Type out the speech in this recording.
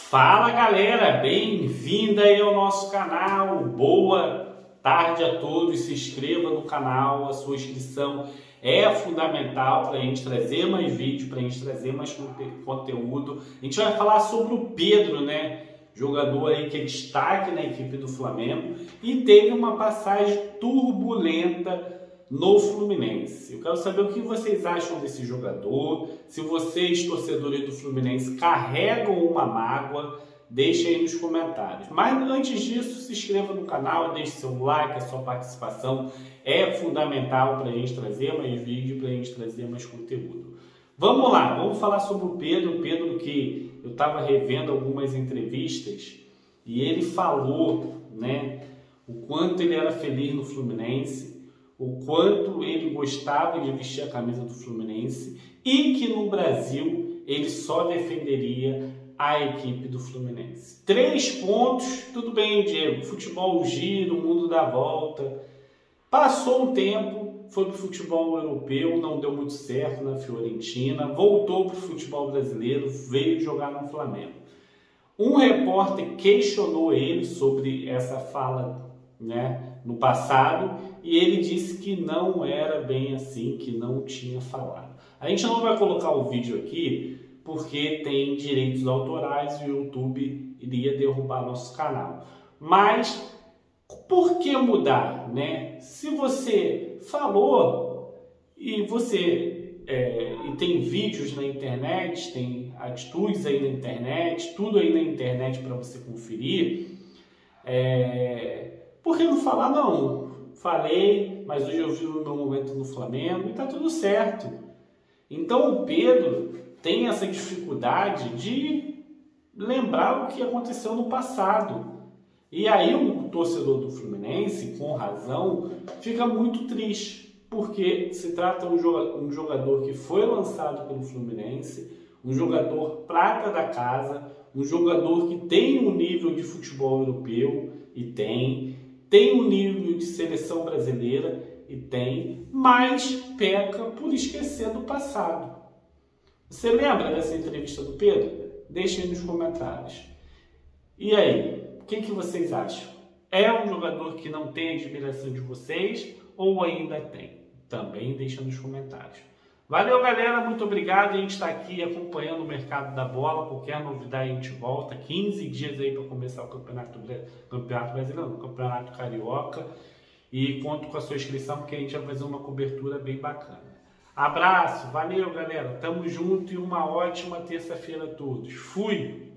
Fala galera, bem-vinda aí ao nosso canal, boa tarde a todos, se inscreva no canal, a sua inscrição é fundamental para a gente trazer mais vídeo, para a gente trazer mais conteúdo. A gente vai falar sobre o Pedro, né? Jogador aí que é destaque na equipe do Flamengo e teve uma passagem turbulenta no Fluminense. Eu quero saber o que vocês acham desse jogador, se vocês, torcedores do Fluminense, carregam uma mágoa, deixe aí nos comentários. Mas antes disso, se inscreva no canal, deixe seu like, a sua participação é fundamental para a gente trazer mais vídeo, para a gente trazer mais conteúdo. Vamos lá, vamos falar sobre o Pedro que eu estava revendo algumas entrevistas e ele falou, né, o quanto ele era feliz no Fluminense, o quanto ele gostava de vestir a camisa do Fluminense e que no Brasil ele só defenderia a equipe do Fluminense. 3 pontos, tudo bem, Diego, futebol gira, o mundo dá volta. Passou um tempo, foi para o futebol europeu, não deu muito certo na Fiorentina, voltou para o futebol brasileiro, veio jogar no Flamengo. Um repórter questionou ele sobre essa fala, né, no passado, e ele disse que não era bem assim, que não tinha falado. A gente não vai colocar o vídeo aqui porque tem direitos autorais e o YouTube iria derrubar nosso canal. Mas por que mudar, né? Se você falou e você e tem vídeos na internet, tem atitudes aí na internet, tudo aí na internet para você conferir, por que não falar? Não, falei, mas hoje eu vi o meu momento no Flamengo e tá tudo certo. Então o Pedro tem essa dificuldade de lembrar o que aconteceu no passado. E aí o torcedor do Fluminense, com razão, fica muito triste, porque se trata de um jogador que foi lançado pelo Fluminense, um jogador prata da casa, um jogador que tem um nível de futebol europeu, e tem um nível de seleção brasileira, e mas peca por esquecer do passado. Você lembra dessa entrevista do Pedro? Deixem aí nos comentários. E aí? O que vocês acham? É um jogador que não tem a admiração de vocês ou ainda tem? Também deixa nos comentários. Valeu, galera. Muito obrigado. A gente está aqui acompanhando o mercado da bola. Qualquer novidade a gente volta. 15 dias aí para começar o Campeonato Brasileiro, o Campeonato Carioca. E conto com a sua inscrição porque a gente vai fazer uma cobertura bem bacana. Abraço. Valeu, galera. Tamo junto e uma ótima terça-feira a todos. Fui!